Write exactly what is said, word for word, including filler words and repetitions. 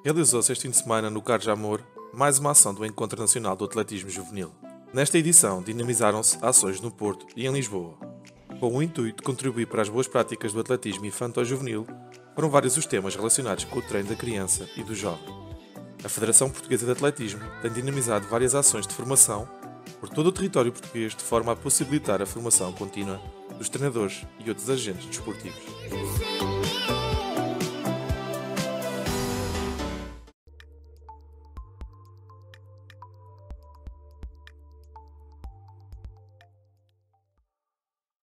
Realizou-se este fim de semana no Carlos Jamor mais uma ação do Encontro Nacional do Atletismo Juvenil. Nesta edição, dinamizaram-se ações no Porto e em Lisboa. Com o intuito de contribuir para as boas práticas do atletismo infanto-juvenil, foram vários os temas relacionados com o treino da criança e do jovem. A Federação Portuguesa de Atletismo tem dinamizado várias ações de formação por todo o território português de forma a possibilitar a formação contínua dos treinadores e outros agentes desportivos.